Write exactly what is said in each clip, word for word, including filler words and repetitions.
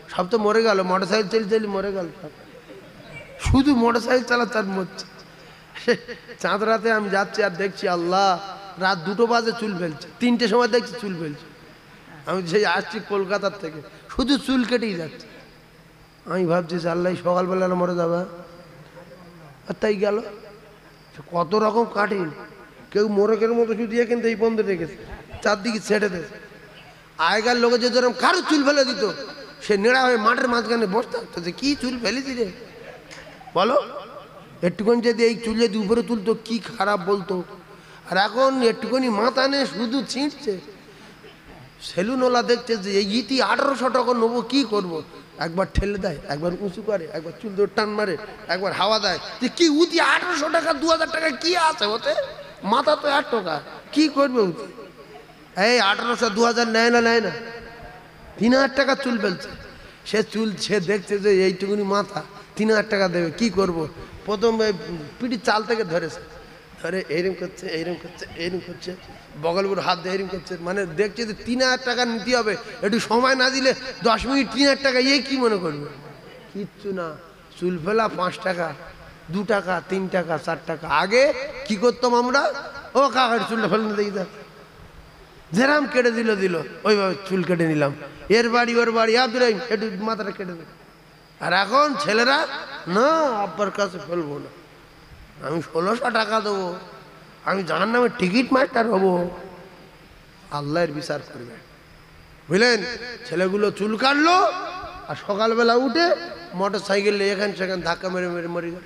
সব তো মরে গেল, মোটর সাইকেল চালিয়ে চালিয়ে মরে গেল, শুধু মোটর সাইকেল চালাচ্ছে আর মরছে। চাঁদ রাতে আমি যাচ্ছি আর দেখছি আল্লাহ রাত দুটো বাজে চুল ফেলছে, তিনটে সময় দেখছি চুল ফেলছে। আমি সেই আসছি কলকাতার থেকে, শুধু চুল কেটেই যাচ্ছে। আমি ভাবছি আল্লাহ সকালবেলা মরে যাবে, আর তাই গেল। কত রকম কাটিন, কেউ মোরকের মতো শুধু দিয়ে কিন্তু এই বন্ধ রেখেছে, চারদিকে ছেড়ে দেয়। আগেকার লোকে যে যেরকম কারো চুল ফেলে দিত, সে নেড়া হয়ে মাঠের মাঝখানে বসতে থাকতো যে কি চুল ফেলেছি রে বলো। একটুখানি যদি এই চুল যদি উপরে তুলতো কি খারাপ বলতো। আর এখন একটুখানি মাথা নে শুধু ছিঁড়ছে। সেলুনওয়ালা দেখছে যে এই ইতি আঠারোশো টাকা নেবো, কি করব। একবার ঠেলে দেয়, একবার উঁচু করে, একবার চুল ধরে টান মারে, একবার হাওয়া দেয়। যে কি উতি আঠারোশো টাকা দু হাজার টাকা কি আছে ওতে, মাথা তো এক টাকা, কি করবে উতি। এই আঠারোশো দু হাজার নেয় না, নেয় না, তিন হাজার টাকা চুল ফেলছে। সে চুল সে দেখছে যে এইটুকুনি মাথা, তিন হাজার টাকা দেবে, কি করব। প্রথম পিঠি চাল থেকে ধরেছে, ধরে এইরকম করছে, এইরকম করছে, এইরকম করছে, বগলপুর হাত দিয়ে এইরকম করছে। মানে দেখছে যে তিন হাজার টাকা নিতে হবে, একটু সময় না দিলে দশ মিনিট তিন হাজার টাকা এই কি মনে করবে। কিচ্ছু না, চুল ফেলা পাঁচ টাকা, দু টাকা, তিন টাকা, চার টাকা। আগে কি করতাম আমরা, ও কাকার চুলটা ফেলে দেখি তা যেরাম কেটে দিল দিল ওইভাবে চুল কেটে নিলাম। এর বাড়ি ওর বাড়ি, আব্দুল রহিম একটু মাথাটা কেটে দিল। আর এখন ছেলেরা না, আব্বার কাছে ফেলবো না, আমি ষোলোশো টাকা দেবো, আমি জানার নামে টিকিট মাস্টার হবো। আল্লাহর বিচার করবে, বুঝলেন। ছেলেগুলো চুল কাটলো আর সকালবেলা উঠে মোটর সাইকেল এখান সেখানে ধাক্কা মেরে মেরে মরে গেল।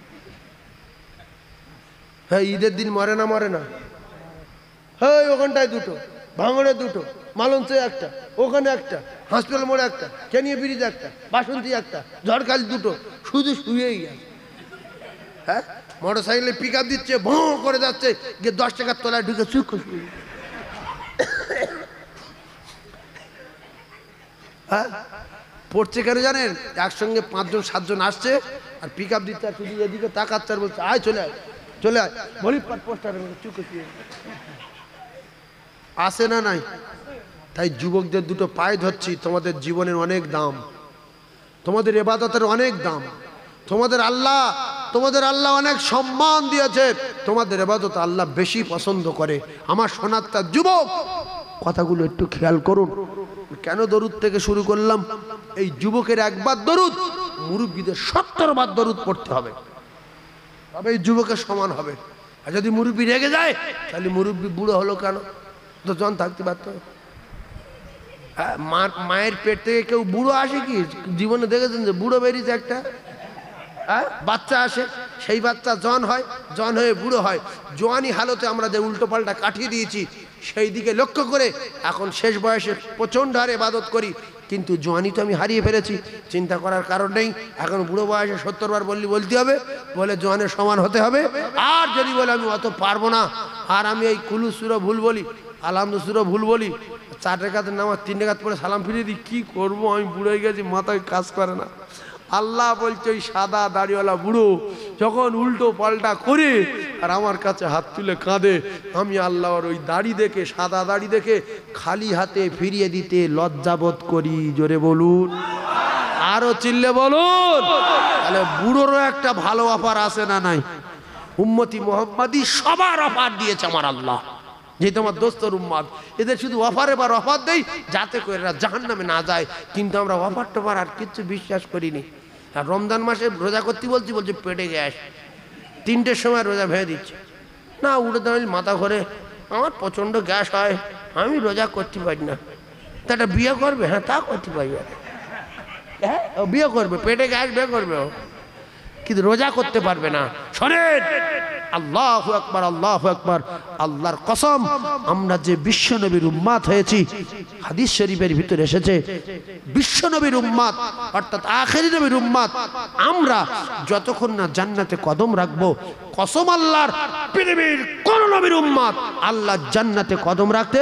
হ্যাঁ, ঈদের দিন মরে না, মরে না। হ্যাঁ, ওখানটায় দুটো, ভাঙড়ে দুটো, মালঞ্চে একটা, ওখানে একটা, হসপিটাল মোড়ে একটা, কেনিয়া ব্রিজ একটা, বাসন্তী একটা, ঝড়খালি দুটো, শুধু শুয়েই গেছে। হ্যাঁ, মোটর সাইকেলে পিক আপ দিচ্ছে, ভোঁ করে যাচ্ছে, গিয়ে দশ টাকার তলায় ঢুকে চুপ শুয়ে। হ্যাঁ, পড়ছে কেন জানেন, একসঙ্গে পাঁচজন সাতজন আসছে আর পিক আপ দিচ্ছে, আর শুধু এদিকে তাকাচ্ছে আর বলছে আয় চলে আয় চলে আয়, বলি পোস্টারের মধ্যে চুপ শুয়ে আসে না নাই। তাই যুবকদের দুটো পায়ে ধরছি, তোমাদের জীবনের অনেক দাম, তোমাদের ইবাদতের অনেক দাম, তোমাদের আল্লাহ তোমাদের আল্লাহ অনেক সম্মান দিয়েছে, তোমাদের ইবাদত আল্লাহ বেশি পছন্দ করে। আমার সোনাত্মার যুবক, কথাগুলো একটু খেয়াল করুন। কেন দরুদ থেকে শুরু করলাম? এই যুবকের একবার দরুদ, মুরব্বীদের সত্তর বার দরুদ পড়তে হবে, তবে এই যুবকের সমান হবে। আর যদি মুরব্বী রেগে যায়, তাহলে মুরব্বী বুড়ো হলো কেন, তো জন থাকতে পারত। হ্যাঁ, মায়ের পেট থেকে কেউ বুড়ো আসে কি? জীবনে দেখেছেন যে বুড়ো বেরিয়েছে একটা? হ্যাঁ, বাচ্চা আসে, সেই বাচ্চা জন হয়, জন হয়ে বুড়ো হয়। জোয়ানি হালতে আমরা যে উল্টো পাল্টা কাটিয়ে দিয়েছি, সেই দিকে লক্ষ্য করে এখন শেষ বয়সে প্রচণ্ড হারে ইবাদত করি, কিন্তু জোয়ানি তো আমি হারিয়ে ফেলেছি। চিন্তা করার কারণ নেই, এখন বুড়ো বয়সে সত্তর বার বললি বলতে হবে, বলে জোয়ানের সমান হতে হবে। আর যদি বলে আমি অত পারবো না, আর আমি এই কুলু সুরো ভুল বলি, আলহামদু সুরো ভুল বলি, চার রেখাতের নামাজ তিন রেখাত পরে সালাম ফিরিয়ে দিই, কি করবো, আমি বুড়ো হয়ে গেছি, মাথায় কাজ করে না। আল্লাহ বলছে ওই সাদা দাড়িওয়ালা বুড়ো যখন উল্টো পাল্টা করে আর আমার কাছে হাত তুলে কাঁদে, আমি আল্লাহর ওই দাড়ি দেখে, সাদা দাড়ি দেখে খালি হাতে ফিরিয়ে দিতে লজ্জাবোধ করি। জোরে বলুন, আরো চিল্লে বলুন। তাহলে বুড়োরও একটা ভালো অফার আছে না নাই? উম্মতি মোহাম্মদী সবার অফার দিয়েছে আমার আল্লাহ, যে তোমার দোস্তর উম্মত, এদের শুধু অফারে বার অফার দেই যাতে করে এরা জাহান্নামে না যায়। কিন্তু আমরা অফার টফার আর কিচ্ছু বিশ্বাস করিনি। আর রমজান মাসে রোজা করতে বলছি, বলছে পেটে গ্যাস, তিনটের সময় রোজা ভেঙে দিচ্ছে না, উঠে দাঁড়িয়ে মাথা ঘরে, আমার প্রচণ্ড গ্যাস হয়, আমি রোজা করতে পারি না। তা একটা বিয়ে করবে? হ্যাঁ, তা করতে পারবে। হ্যাঁ, ও বিয়ে করবে, পেটে গ্যাস বিয়ে করবে ও, কিন্তু রোজা করতে পারবে না। শোনেন, আল্লাহু আকবার, আল্লাহু আকবার, আল্লাহর কসম, আমরা যে বিশ্ব নবীর উম্মাত হয়েছি, হাদিস শরীফের ভিতরে এসেছে বিশ্ব নবীর উম্মাত অর্থাৎ আখেরি নবীর উম্মাত, আমরা যতক্ষণ না জান্নাতে কদম রাখবো, কসম আল্লাহর, পৃথিবীর কোন নবীর উম্মাত আল্লাহ জান্নাতে কদম রাখতে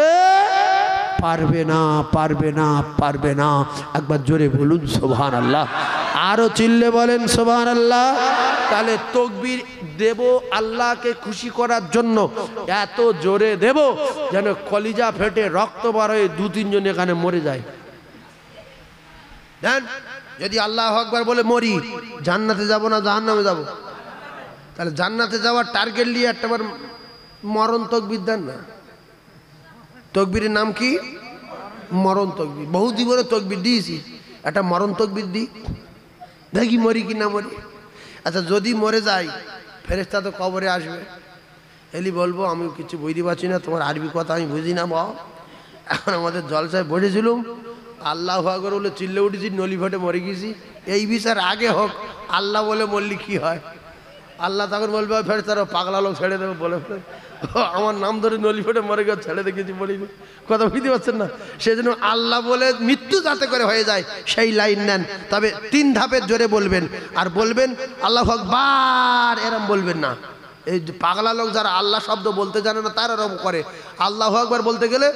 পারবে না, পারবে না, পারবে না। একবার জোরে বলুন সুবহানাল্লাহ, আরো চিল্লে বলেন সুবহানাল্লাহ। তাহলে তাকবীর দেব আল্লাহকে খুশি করার জন্য, এত জোরে দেব যেন কলিজা ফেটে রক্ত বার হয়ে দু তিনজন এখানে মরে যায়। দেন যদি আল্লাহু আকবার বলে মরি, জান্নাতে যাব না জাহান্নামে যাব? তাহলে জান্নাতে যাওয়ার টার্গেট নিয়ে একটাবার মরণ তকবির দেন না। তকবীরের নাম কি? মরণ তকবির। বহু জীবনে তকবির দিয়েছি, একটা মরণ তকবির দিই, দেখি মরি কি না মরি। আচ্ছা যদি মরে যাই, ফেরেশতা তো কবরে আসবে, এলি বলবো আমি কিছু বুঝতে পারছি না, তোমার আরবি কথা আমি বুঝি না বাবা। এখন আমাদের জলসায় বসেছিলাম, আল্লাহু আকবার বলে চিল্লে উঠেছি, নলি ফেটে মরে গেছি। এই বিচার আগে হোক, আল্লাহ বলে মরলি কি হয়? আল্লাহ তখন বলবে ফেরেশতারা পাগলা লোক ছেড়ে দেবে বলে ফেলে, আমার নাম ধরে নলি ফেটে মরে গেছে, ছেড়ে দেখেছি মরিনি। কথা বুঝতে পারছেন না? সেই জন্য আল্লাহ বলে মৃত্যু যাতে করে হয়ে যায় সেই লাইন নেন। তবে তিন ধাপের জোরে বলবেন, আর বলবেন আল্লাহু আকবার, এরম বলবেন না। এই পাগলা লোক যারা আল্লাহ শব্দ বলতে জানে না তারা এরকম করে। আল্লাহু আকবার বলতে গেলে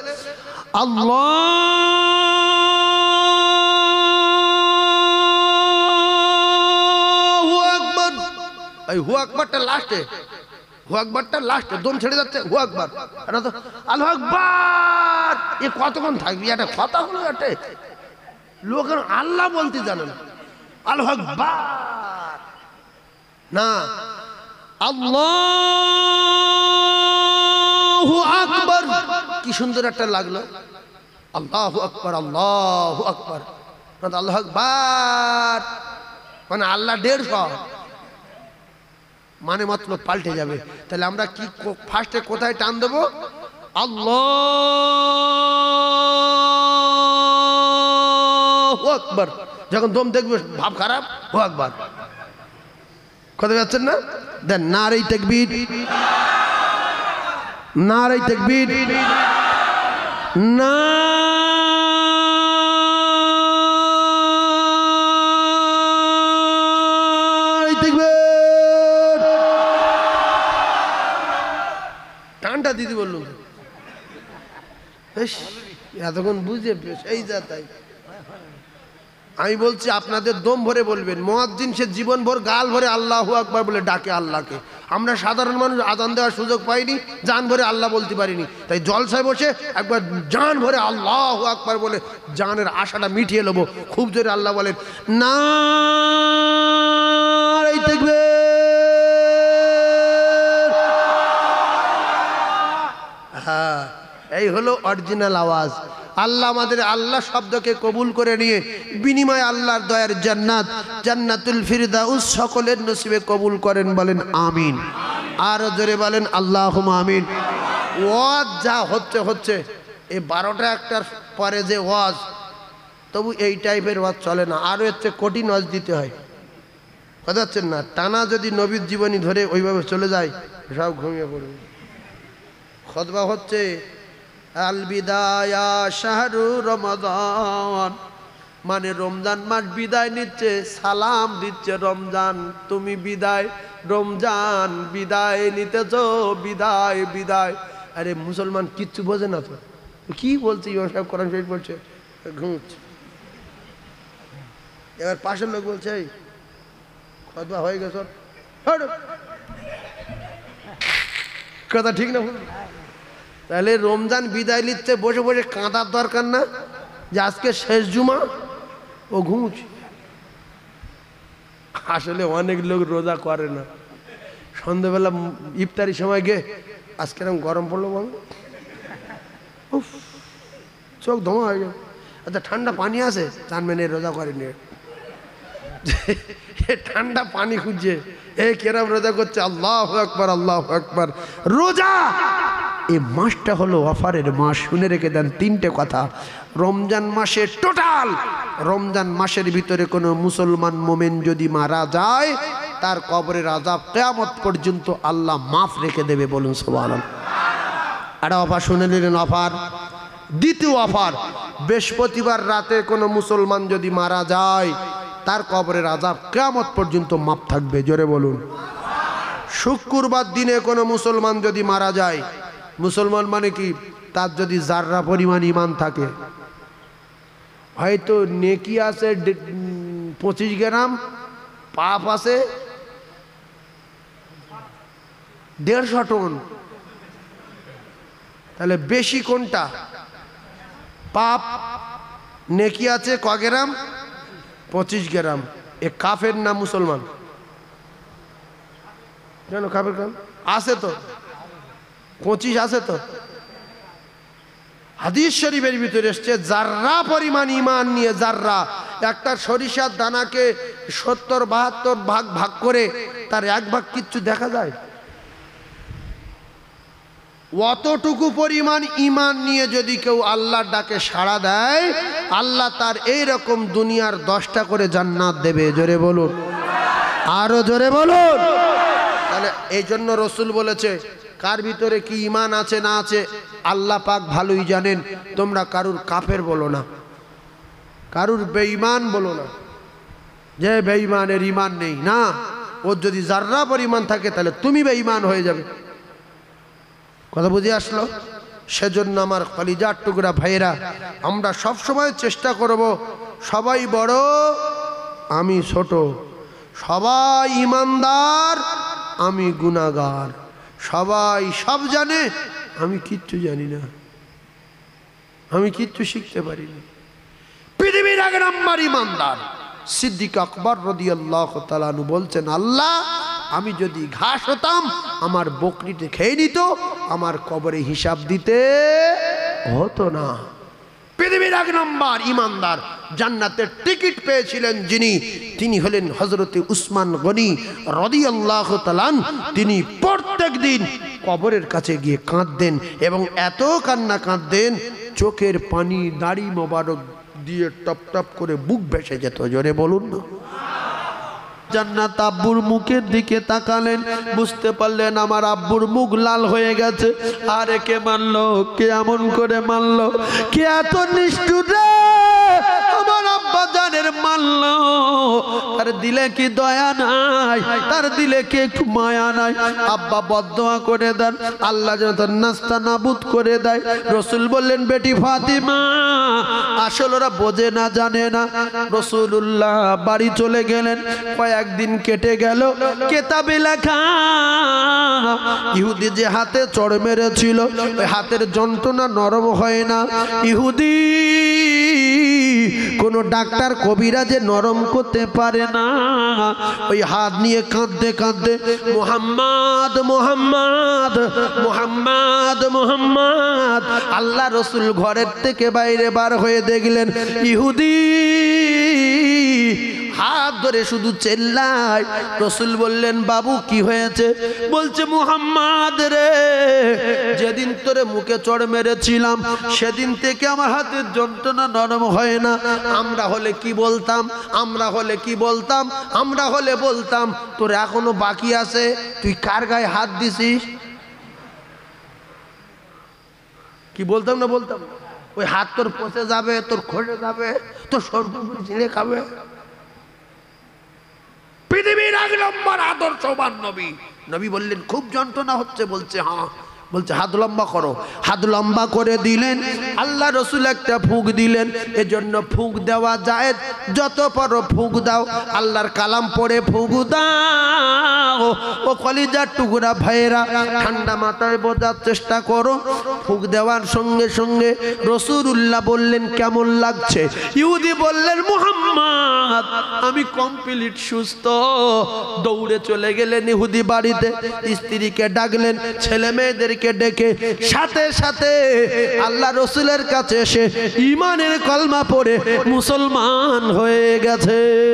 আল্লাহু আকবার, এই হু আকবারটা লাস্টে, হু আকবারটা লাস্টে, দম ছেড়ে যাচ্ছে হু আকবার, এটা তো আল্লাহু আকবার। এ কতক্ষণ থাকবি? একটা কথা হলো, একটা লোক আল্লাহ বলতে জানে না, আল্লাহু আকবার না, আল্লাহু আকবার। কি সুন্দর একটা লাগলো, আল্লাহু আকবার, আল্লাহু আকবার, আল্লাহু আকবার মানে আল্লাহ দেড়শো, মানে মতলব পাল্টে যাবে। তাহলে আমরা কি ফার্স্টে কোথায় টান দেবো? আল্লাহু আকবার। যখন দম দেখবে ভাব খারাপ, হু আকবার। কথা যাচ্ছেন না? দেন নারে তাকবীর, নারে তাকবীর, না টানটা দিদি বললুম, এতক্ষণ বুঝে এই যা তাই। আমি বলছি আপনাদের দম ভরে বলবেন। মুয়াজ্জিন সে জীবন ভর গাল ভরে আল্লাহু আকবার বলে ডাকে আল্লাহকে। আমরা সাধারণ মানুষ আজান দেওয়ার সুযোগ পাইনি, জান ভরে আল্লাহ বলতে পারিনি। তাই জলসায় বসে একবার জান ভরে আল্লাহু আকবার বলে জানের আশাটা মিটিয়ে নেবো। খুব জোরে আল্লাহ বলেন, নারে তাকবীর। হ্যাঁ, এই হলো অরিজিনাল আওয়াজ। আল্লাহ আমাদের আল্লাহ শব্দকে কবুল করে নিয়ে বিনিময়ে আল্লাহর দয়ার জান্নাত, জান্নাতুল ফিরদাউস সকলের নসিবে কবুল করেন, বলেন আমিন। আর জোরে বলেন আল্লাহুম্মা আমিন। ওয়াজ যা হচ্ছে হচ্ছে, এই বারোটা একটার পরে যে ওয়াজ, তবু এই টাইপের ওয়াজ চলে না, আরও হচ্ছে কঠিন ওয়াজ দিতে হয়। কথা হচ্ছেন না? টানা যদি নবীর জীবনী ধরে ওইভাবে চলে যায়, সব ঘুমিয়ে পড়বে। খুতবা হচ্ছে আল বিদায়া শাহরু রমাদান, মানে রমজান মাস বিদায় নিচ্ছে, সালাম দিচ্ছে রমজান, তুমি বিদায় রমজান বিদায় নিতেছ, বিদায় বিদায়। আরে মুসলমান কিচ্ছু বোঝে না তো, কি বলছে? ইমাম সাহেব কোরআন শরীফ বলছে, ঘুমছে। এবার পাশের লোক বলছে এই খুতবা হয়ে গেছে, কথা ঠিক না? তাহলে রমজান বিদায় নিচ্ছে, বসে বসে কাঁদার দরকার না যে আজকে শেষ জুমা, ও ঘুমুচ্ছে। আসলে অনেক লোক রোজা করে না, সন্ধ্যেবেলা ইফতারির সময় গে আজকে এরকম গরম পড়লো বল, উফ চোখ ধোঁয়া হয়ে গেল। আচ্ছা ঠান্ডা পানি আছে, চান মেনে রোজা করেনি, ঠান্ডা পানি খুঁজছে, এ কেরাম রোজা করছে, আল্লাহু আকবার, আল্লাহু আকবার। রোজা এই মাসটা হলো অফারের মাস। শুনে রেখে দেন তিনটে কথা। রমজান মাসে টোটাল রমজান মাসের ভিতরে কোনো মুসলমান মোমেন যদি মারা যায়, তার কবরের আযাব কিয়ামত পর্যন্ত আল্লাহ মাফ রেখে দেবে, বলুন সুবহানাল্লাহ। একটা অফার শুনে নিলেন, অফার। দ্বিতীয় অফার, বৃহস্পতিবার রাতে কোনো মুসলমান যদি মারা যায়, তার কবরের আযাব কিয়ামত পর্যন্ত মাফ থাকবে, জোরে বলুন। শুক্রবার দিনে কোনো মুসলমান যদি মারা যায়, মুসলমান মানে কি, তার যদি জাররা পরিমাণ ঈমান থাকে, হয়তো নেকি আছে পঁচিশ গ্রাম, পাপ আছে দেড়শো টন, তাহলে বেশি কোনটা? পাপ। নেকি আছে ক গ্রাম? পঁচিশ গ্রাম। এ কাফের না মুসলমান? জানো কাফের গ্রাম আছে তো, পঁচিশ আছে তো। হাদিস শরীফের ভিতরে এসছে জাররা পরিমাণ ঈমান নিয়ে, জাররা একটা সরিষার দানাকে সত্তর বাহাত্তর ভাগ ভাগ করে তার এক ভাগ কিচ্ছু দেখা যায়। অতটুকু পরিমাণ ঈমান নিয়ে যদি কেউ আল্লাহর ডাকে সাড়া দেয়, আল্লাহ তার এই রকম দুনিয়ার দশটা করে জান্নাত দেবে। জোরে বলুন, আরো জোরে বলুন। তাহলে এই জন্য রসুল বলেছে কার ভিতরে কি ঈমান আছে না আছে আল্লাহ পাক ভালোই জানেন। তোমরা কারুর কাফের বলো না, কারুর বেঈমান বলো না, যে বেঈমানের ঈমান নেই। না, ওর যদি জাররা পরিমাণ থাকে তাহলে তুমি বেঈমান হয়ে যাবে। কথা বুঝে আসলো? সেজন্য আমার কলিজার টুকরা ভাইয়েরা, আমরা সব সময় চেষ্টা করব সবাই বড় আমি ছোট, সবাই ঈমানদার আমি গুনাহগার, সবাই সব জানে আমি কিচ্ছু জানি না, আমি কিচ্ছু শিখতে পারিনি। পৃথিবীর এক নাম্বার ঈমানদার সিদ্দিক আকবর রাদিয়াল্লাহু তাআলা আনহু বলছেন, আল্লাহ আমি যদি ঘাস হতাম আমার বকরিতে খেয়ে নিত, আমার কবরে হিসাব দিতে হতো না। পৃথিবীর এক নম্বর ঈমানদার জান্নাতের টিকিট পেয়েছিলেন যিনি, তিনি হলেন হযরতে উসমান গনি রাদিয়াল্লাহু তাআলা। তিনি প্রত্যেক দিন কবরের কাছে গিয়ে কাঁদতেন এবং এত কান্না কাঁদতেন চোখের পানি দাড়ি মোবারক দিয়ে টপ টপ করে বুক ভেসে যেত। জোরে বলুন না। জান্নাত আব্বুর মুখের দিকে তাকালেন, বুঝতে পারলেন আমার আব্বুর মুখ লাল হয়ে গেছে। আরে কে মানলো, কে এমন করে মানলো, কে এত নিষ্ঠুর রে আমার আব্বা জানের মানলো। তার দিলে কি দয়া নাই, তার দিলে কি একটু মায়া নাই? আব্বা বদদোয়া করে দেন, আল্লাহ যেন তার নাস্তা নাবুদ করে দেয়। রসুল বললেন, বেটি ফাতিমা আসলে ওরা বোঝে না, জানে না। রসুল্লাহ বাড়ি চলে গেলেন। কয়েকদিন কেটে গেল, কেতাবে লেখা ইহুদি যে হাতে চড় মেরেছিল ওই হাতের যন্ত্রণা নরম হয় না। ইহুদি কোন ডাক্তার কবিরাজে নরম করতে পারে না। ওই হাত নিয়ে কাঁদতে কাঁদতে মুহাম্মদ মুহাম্মদ মুহাম্মদ মুহাম্মদ। আল্লাহ রসুল ঘরের থেকে বাইরে বার হয়ে দেখলেন ইহুদি হাত ধরে শুধু চেল্লায়। রসুল বললেন, বাবু কি হয়েছে? বলছে, মুহাম্মদ রে, যেদিন তোরে মুখে চড় মেরেছিলাম সেদিন থেকে আমার হাতের যন্ত্রণা নরম হয় না। আমরা হলে কি বলতাম, আমরা হলে কি বলতাম, আমরা হলে বলতাম তোর এখনো বাকি আছে, তুই কার গায়ে হাত দিছিস? কি বলতাম না বলতাম? ওই হাত তোর পচে যাবে, তোর খসে যাবে, তোর সর্বপুরি ছিঁড়ে খাবে। পৃথিবীর এক নম্বর আদর্শবান নবী। নবী বললেন, খুব যন্ত্রণা হচ্ছে। বলছে, হ্যাঁ। বলছে, হাত লম্বা করো। হাত লম্বা করে দিলেন। আল্লাহ রসুল একটা ফুঁক দিলেন। এজন্য ফুঁক দেওয়া যায়, যত পারো ফুঁক দাও, আল্লাহর কালাম পড়ে ফুঁক দাও। ও কলিজার টুকরা ভাইয়েরা, ঠান্ডা মাথায় বোঝার চেষ্টা করো। ফুঁক দেওয়ার সঙ্গে সঙ্গে রসুলুল্লাহ বললেন, কেমন লাগছে? ইহুদি বললেন, মুহাম্মদ আমি কমপ্লিট সুস্থ। দৌড়ে চলে গেলেন ইহুদি বাড়িতে, স্ত্রীকে ডাকলেন, ছেলে মেয়েদের ডেকে সাথে সাথে আল্লাহ রসুলের কাছে এসে ঈমানের কলমা পড়ে মুসলমান হয়ে গেছে।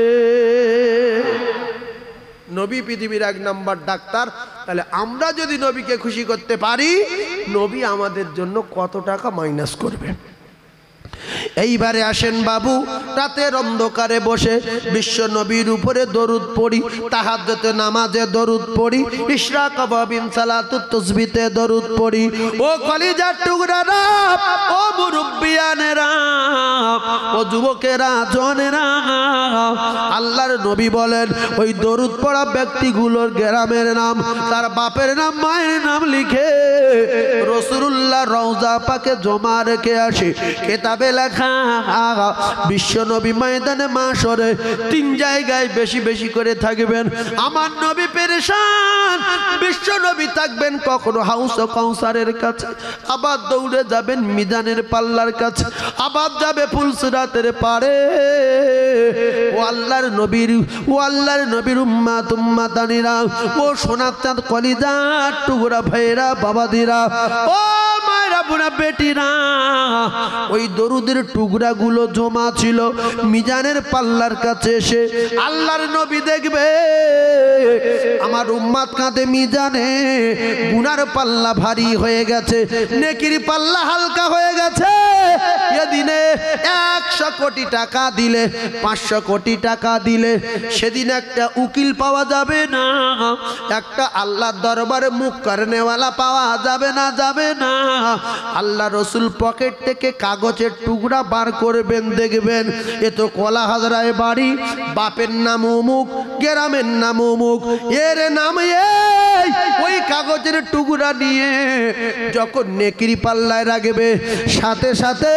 নবী পৃথিবীর এক নাম্বার ডাক্তার। তাহলে আমরা যদি নবীকে খুশি করতে পারি, নবী আমাদের জন্য কত টাকা মাইনাস করবে। এইবারে আসেন বাবু, রাতের অন্ধকারে বসে বিশ্ব নবীর উপরে দরুদ পড়ি, তাহাজ্জুদে নামাজে দরুদ পড়ি, ইশরাক বিন সালাতুত তাসবিতে দরুদ পড়ি। ও কলিজার টুকরারা, ও মুরব্বিয়ানেরা, ও যুবকেরা, জনেরা, আল্লাহর নবী বলেন ওই দরুদ পড়া ব্যক্তিগুলোর গ্রামের নাম, তার বাপের নাম, মায়ের নাম লিখে রাসূলুল্লাহ রওজা পাকে জমা রেখে আসে। কিতাবে লেখা বিশ্ব নবী ময়দানে মাশরে তিন জায়গায় বেশি বেশি করে থাকবেন। আমার নবী পেরেশান, বিশ্ব নবী থাকবেন কখনো হাউস কাউসারের কাছে, আবার দৌড়ে যাবেন মিজানের পাল্লার কাছে, আবার যাবে ফুলসিরাতের পারে। ও ও আল্লাহর নবীর ও আল্লাহর নবীর উম্মাত উম্মাতানিরা ও সোনার চাঁদ কলিজার টুকরা ভাইরা বাবাদিরা ও মায়েরা বুড়া বেটিরা ওই দরুদের টুকরা গুলো জমা ছিল মিজানের পাল্লার কাছে এসে আল্লাহর নবী দেখবে আমার উম্মাত কাঁধে মিজানে গুনার পাল্লা ভারী হয়ে গেছে নেকির পাল্লা হালকা হয়ে গেছে এদিনে একশো কোটি টাকা দিলে পাঁচশো কোটি টাকা দিলে সেদিন একটা উকিল পাওয়া যাবে না একটা আল্লাহর দরবারে মুখ করনেওয়ালা পাওয়া যাবে না যাবে না আল্লাহ রসুল পকেট থেকে কাগজের টুকরা বার করবেন দেখবেন এ তো কলা হাজরায় বাড়ি বাপের নাম অমুক গ্রামের নাম অমুক এর নাম এই ওই কাগজের টুকরা নিয়ে যখন নেকির পাল্লায় রাখবে সাথে সাথে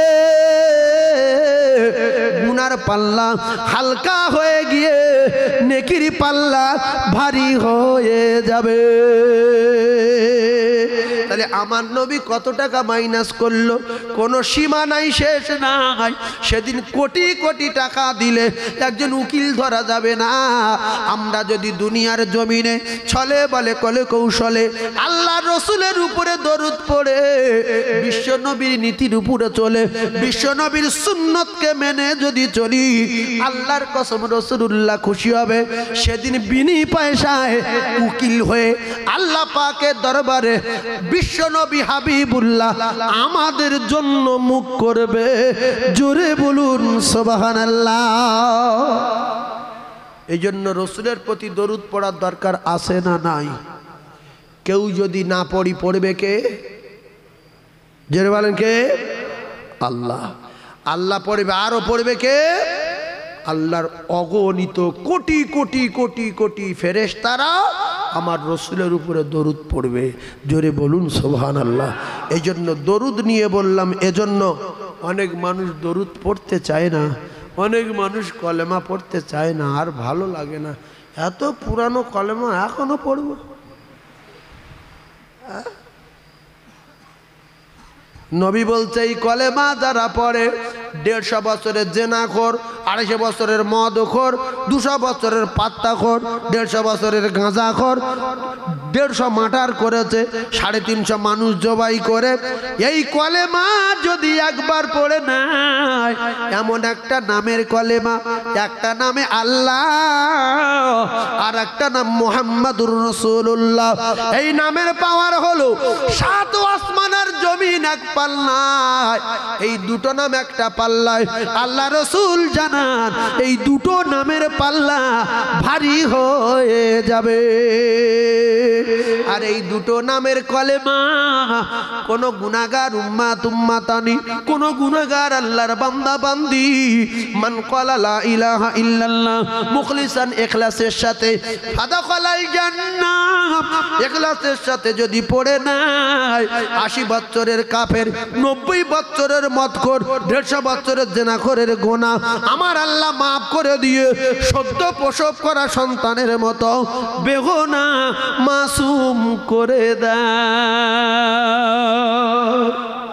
গুনার পাল্লা হালকা হয়ে গিয়ে নেকির পাল্লা ভারী হয়ে যাবে তাহলে আমার নবী কত টাকা মাইনাস করলো কোনো সীমা নাই শেষ নাই সেদিন কোটি কোটি টাকা দিলে একজন উকিল ধরা যাবে না আমরা যদি দুনিয়ার জমিনে ছলে বলে কলে কৌশলে আল্লাহ রসুলের উপরে দরুদ পড়ে বিশ্ব নবীর নীতির উপরে চলে বিশ্ব নবীর সুন্নতকে মেনে যদি চলি আল্লাহর কসম রাসূলুল্লাহ খুশি হবে সেদিন বিনি পয়সায় উকিল হয়ে আল্লাহ পাকের দরবারে বিশ্ব নবী হাবিবুল্লাহ আমাদের জন্য মুখ করবে জোরে বলুন সুবহানাল্লাহ এই জন্য রসুলের প্রতি দরুদ পড়ার দরকার আছে না নাই কেউ যদি না পড়ি পড়বে কে জোরে বলেন কে আল্লাহ আল্লাহ পড়বে আরো পড়বে কে আল্লাহর অগণিত কোটি কোটি কোটি কোটি ফেরেশতারা আমার রসুলের উপরে দরুদ পড়বে জোরে বলুন সুবহানাল্লাহ এই জন্য দরুদ নিয়ে বললাম এজন্য অনেক মানুষ দরুদ পড়তে চায় না অনেক মানুষ কলেমা পড়তে চায় না আর ভালো লাগে না এত পুরানো কলেমা এখনো পড়ব নবী বলছে এই কলেমা যারা পড়ে দেড়শো বছরের জেনাখোর আড়াইশো বছরের মদখোর দুশো বছরের পাত্তাখোর দেড়শো বছরের গাঁজাখোর দেড়শো মার্ডার করেছে সাড়ে তিনশো মানুষ জবাই করে এই কলেমা যদি একবার পড়ে নাই এমন একটা নামের কলেমা একটা নামে আল্লাহ আর একটা নাম মুহাম্মাদুর রাসূলুল্লাহ এই নামের পাওয়ার হলো সাত আসমানের জমিন এক পাল্লায় এই দুটো নাম একটা পাল্লায় আল্লাহ রসুল জানান এই দুটো নামের পাল্লা ভারী হয়ে যাবে আর এই দুটো নামের কলেমা কোন গুনাহগার উম্মাত উম্মাতানি কোন গুনাহগার আল্লাহর বান্দা বান্দি মান ক্বালা লা ইলাহা ইল্লাল্লাহ মুখলিসান ইখলাসের সাথে ফাদাখালাল জান্নাহ ইখলাসের সাথে যদি পড়ে নাই আশি বছরের কাফের নব্বই বছরের মদখোর দেড়শো বছরের জেনাখোরের গুনাহ আমার আল্লাহ মাফ করে দিয়ে সদ্য প্রসব করা সন্তানের মতো বেগুনাহ মাসুম করে দেয়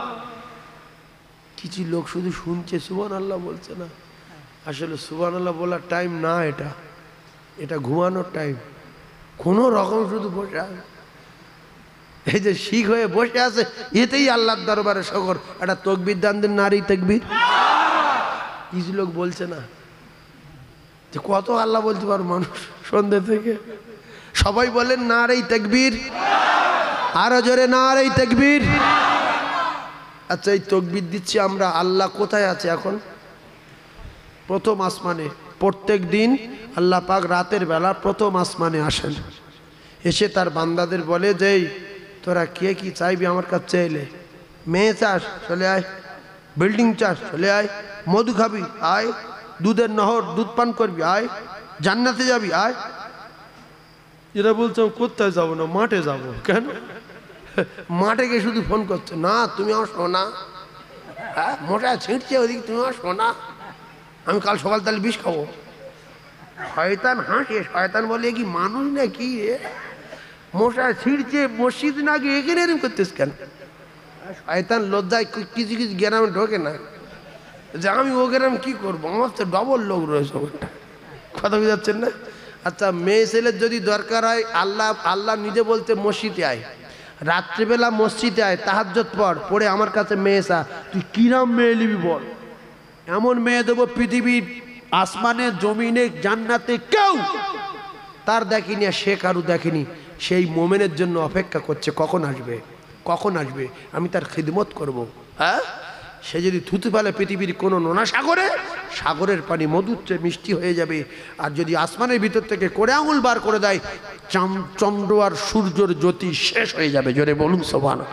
কিছু লোক শুধু শুনছে সুবহানাল্লাহ বলছে না আসলে সুবহানাল্লাহ বলার টাইম না এটা এটা ঘুমানোর টাইম কোনো রকম শুধু বসে আছে এই যে শিখ হয়ে বসে আছে এতেই আল্লাহর দরবারে শকর একটা তাকবীর দান দেন নারী তাকবীর কিছু লোক বলছে না যে কত আল্লাহ বলতে পারো মানুষ সন্ধ্যে থেকে সবাই বলেন নারী তাকবীর আরো জোরে নারী তাকবীর আচ্ছা এই তাকবীর দিচ্ছি আমরা আল্লাহ কোথায় আছে এখন প্রথম আসমানে প্রত্যেক দিন আল্লাহ পাক রাতের বেলা প্রথম আসমানে আসেন এসে তার বান্দাদের বলে যে তোরা কে কি চাইবি আমার কাছে চাইলে মেয়ে চাস চলে আয় বিল্ডিং চাস চলে আয় মধু খাবি আয় দুধের নহর দুধ পান করবি আয় জান্নাতে যাবি আয় এরা বলছে কোথায় যাবো না মাঠে যাবো কেন মাঠে গিয়ে শুধু ফোন করছে না তুমি আমার সোনা হ্যাঁ মোটা ছিঁড়ছে ওদিকে তুমি আমার সোনা আমি কাল সকাল তাহলে বিষ খাবো শয়তান হাসে শয়তান বলে কি মানুষ না কি রে মশা ছিঁড়ছে মসজিদ না গিয়ে এখানে এরকম করতেস কেন শয়তান লজ্জায় কিছু কিছু গ্রামে ঢোকে না যে আমি ওকে আমি কী করবো, আমার তো ডবল লোক রয়েছে ওটা, কথা বুঝাচ্ছেন না? আচ্ছা, মেয়ে ছেলের যদি দরকার হয়, আল্লাহ আল্লাহ নিজে বলতে মসজিদে আয়, রাত্রিবেলা মসজিদে আয়, তাহাজ্জুদ পড়, পড়ে আমার কাছে মেয়ে চা। তুই কিরাম মেয়ে নিবি বল? এমন মেয়ে দেবো পৃথিবীর আসমানে জমিনে জান্নাতে কেউ তার দেখিনি, আর সে কারু দেখিনি। সেই মোমেনের জন্য অপেক্ষা করছে, কখন আসবে কখন আসবে আমি তার খিদমত করব। হ্যাঁ, সে যদি থুতু ফেলে পৃথিবীর কোনো নোনা সাগরে, সাগরের পানি মধুর চেয়ে মিষ্টি হয়ে যাবে। আর যদি আসমানের ভিতর থেকে কোড়ে আঙুল বার করে দেয়, চন্দ্র আর সূর্যর জ্যোতি শেষ হয়ে যাবে। জোরে বলুন সুবহানাল্লাহ।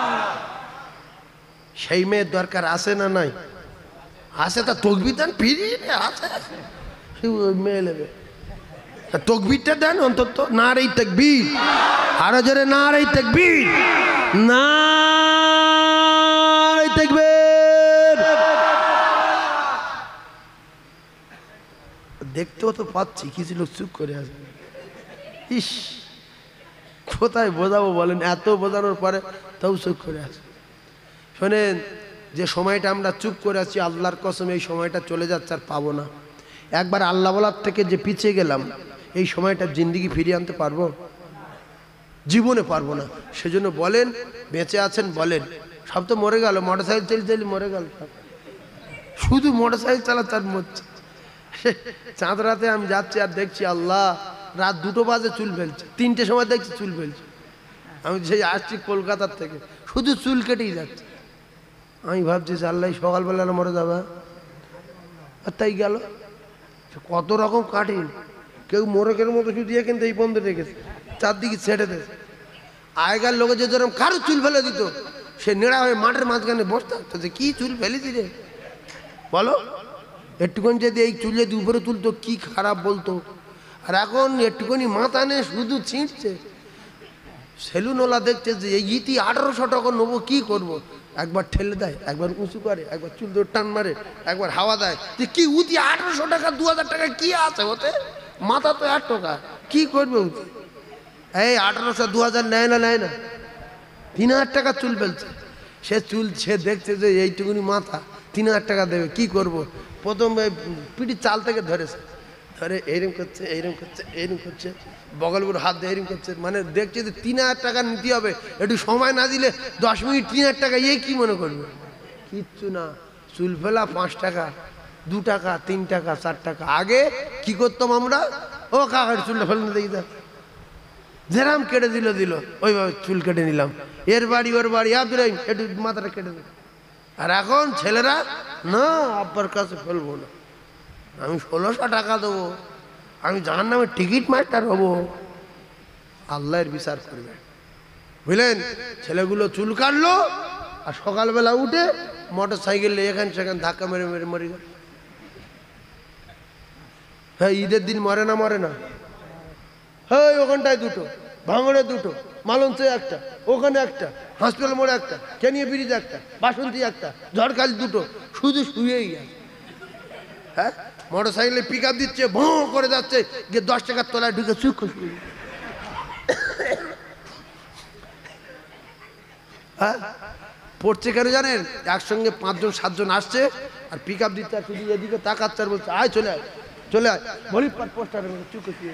সেই মেয়ের দরকার আছে না নাই? আছে। তা তকবির দেন, ফিরিয়ে আছে মেয়ে নেবে, তকবিরটা দেন অন্তত। নারে তাকবীর, আরো জোরে নারে তাকবীর, নারে তাকবীর। দেখতেও তো পাচ্ছি কিছু লোক চুপ করে আছে। ইস, কোথায় বোঝাবো বলেন? এত বোঝানোর পরে তাও চুপ করে আছে। শোনেন, যে সময়টা আমরা চুপ করে আছি, আল্লাহর কসম এই সময়টা চলে যাচ্ছে, আর পাবো না। একবার আল্লাহ বলার থেকে যে পিছিয়ে গেলাম, এই সময়টা জিন্দিগি ফিরিয়ে আনতে পারবো? জীবনে পারবো না। সেজন্য বলেন, বেঁচে আছেন বলেন। সব তো মরে গেল, মোটর সাইকেল চালিয়ে চালিয়ে মরে গেল, শুধু মোটর সাইকেল চালা তার মরছে। চাঁদ রাতে আমি যাচ্ছি আর দেখছি আল্লাহ, রাত দুটো বাজে চুল ফেলছে, তিনটে সময় দেখছি চুল ফেলছে। আমি সেই আসছি কলকাতার থেকে, শুধু চুল কেটেই যাচ্ছে। আমি ভাবছি আল্লাহ সকালবেলা মরে যাবে, আর তাই গেল। কত রকম কাটিন, কেউ মোরগের মতো শুধু কিন্তু এই বন্ধ রেখেছে, চারদিকে ছেড়ে দেয়। আগেকার লোকে যে যেরকম কারো চুল ফেলে দিত, সে নেড়া হয়ে মাঠের মাঝখানে বসে থাকতো, যে কি চুল ফেলেছি রে বলো। একটুখানি যদি এই চুল যদি উপরে তুলতো কি খারাপ বলতো। আর এখন একটুখানি মাথা নে শুধু ছিঁড়ছে। সেলুনওয়ালা দেখছে যে এই ইতি আঠারোশো টাকা নেবো, কি করব। একবার ঠেলে দেয়, একবার উঁচু করে, একবার চুল ধরে টান মারে, একবার হাওয়া দেয়। যে কি উতি আঠারোশো টাকা দু হাজার টাকা কি আছে ওতে? মাথা তো এক টাকা, কি করবে উতি? এই আঠারোশো দু হাজার নেয় না, নেয় না, তিন হাজার টাকা চুল ফেলছে। সে চুল সে দেখছে যে এইটুকুনি মাথা, তিন হাজার টাকা দেবে, কি করব। প্রথম পিঠি চাল থেকে ধরেছে, ধরে এইরকম করছে, এইরকম করছে, এইরকম করছে, বগলগুলো হাত দিয়ে এইরকম করছে। মানে দেখছে যে তিন হাজার টাকা নিতে হবে, একটু সময় না দিলে দশ মিনিট তিন হাজার টাকা, এই কি মনে করবে? কিচ্ছু না। চুল ফেলা পাঁচ টাকা, দু টাকা, তিন টাকা, চার টাকা। আগে কি করতাম আমরা? ও কাকার চুলটা ফেলে দেখি, যেরাম কেটে দিল দিল ওইভাবে চুল কেটে নিলাম। এর বাড়ি ওর বাড়ি, আব্দুল রহিম একটু মাথাটা কেটে দিল। আর এখন ছেলেরা, না আব্বার কাছে ফেলবো না, আমি ষোলোশো টাকা দেবো, আমি জাহান্নামের টিকিট মাস্টার হবো। আল্লাহর বিচার করবে, বুঝলেন? ছেলেগুলো চুল কাটলো, আর সকালবেলা উঠে মোটর সাইকেল এখান সেখান ধাক্কা মেরে মেরে মরে গেল। হ্যাঁ, ঈদের দিন মরে না? মরে না? হ্যাঁ, ওখানটায় দুটো, ভাঙড়ে দুটো, মালঞ্চে একটা, ওখানে একটা, হসপিটাল মোড়ে একটা, কেনিয়া ব্রিজ একটা, বাসন্তী একটা, ঝড়খালি দুটো, শুধু শুয়েই গেছে। হ্যাঁ, মোটর সাইকেলে পিক আপ দিচ্ছে, ভোঁ করে যাচ্ছে, গিয়ে দশ টাকার তলায় ঢুকে চুপ শুয়ে। হ্যাঁ, পড়ছে কেন জানেন? একসঙ্গে পাঁচজন সাতজন আসছে, আর পিক আপ দিচ্ছে, আর শুধু এদিকে তাকাচ্ছে আর বলছে আয় চলে আয় চলে আয়, বলি পোস্টারের মধ্যে চুপ শুয়ে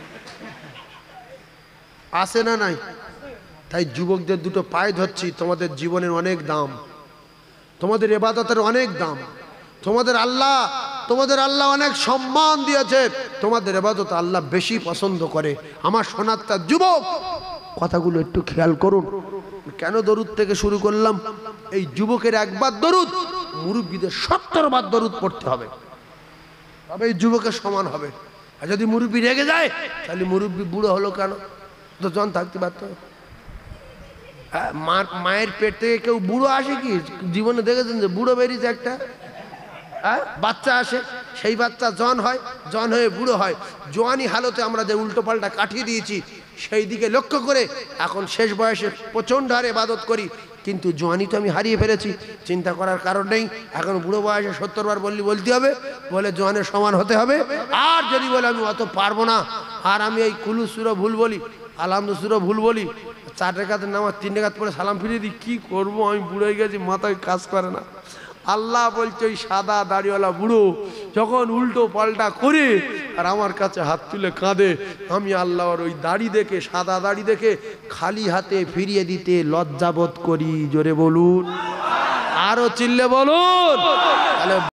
আসে না নাই? তাই যুবকদের দুটো পায়ে ধরছি, তোমাদের জীবনের অনেক দাম, তোমাদের ইবাদতের অনেক দাম, তোমাদের আল্লাহ তোমাদের আল্লাহ অনেক সম্মান দিয়েছে, তোমাদের ইবাদত আল্লাহ বেশি পছন্দ করে। আমার সোনাত্তা যুবক, কথাগুলো একটু খেয়াল করুন। কেন দরুদ থেকে শুরু করলাম? এই যুবকের একবার দরুদ, মুরব্বীদের সত্তর বার দরুদ পড়তে হবে, তবে এই যুবকের সমান হবে। আর যদি মুরব্বী রেগে যায়, তাহলে মুরব্বী বুড়ো হলো কেন? তো জন থাকতে পারত। হ্যাঁ, মায়ের পেট থেকে কেউ বুড়ো আসে কি? জীবনে দেখেছেন যে বুড়ো বেরিয়েছে একটা? হ্যাঁ, বাচ্চা আসে, সেই বাচ্চা জন হয়, জন হয়ে বুড়ো হয়। জোয়ানি হালতে আমরা যে উল্টো পাল্টা কাটিয়ে দিয়েছি, সেই দিকে লক্ষ্য করে এখন শেষ বয়সে প্রচণ্ড হারে ইবাদত করি, কিন্তু জোয়ানি তো আমি হারিয়ে ফেলেছি। চিন্তা করার কারণ নেই, এখন বুড়ো বয়সে সত্তর বার বললি বলতে হবে, বলে জোয়ানের সমান হতে হবে। আর যদি বলে আমি অত পারবো না, আর আমি এই কুলু সুরো ভুল বলি, আলহামদু সুরো ভুল বলি, চার রেখাতে নামাজ তিন রেখাত পরে সালাম ফিরিয়ে দিই, কি করবো? আমি বুড়ো হয়ে গেছি, মাথায় কাজ করে না, আল্লাহ বলছে ওই সাদা দাড়িওয়ালা বুড়ো যখন উল্টো পাল্টা করে আর আমার কাছে হাত তুলে কাঁদে, আমি আল্লাহর ওই দাড়ি দেখে, সাদা দাড়ি দেখে খালি হাতে ফিরিয়ে দিতে লজ্জাবোধ করি। জোরে বলুন, আরো চিল্লে বলুন। তাহলে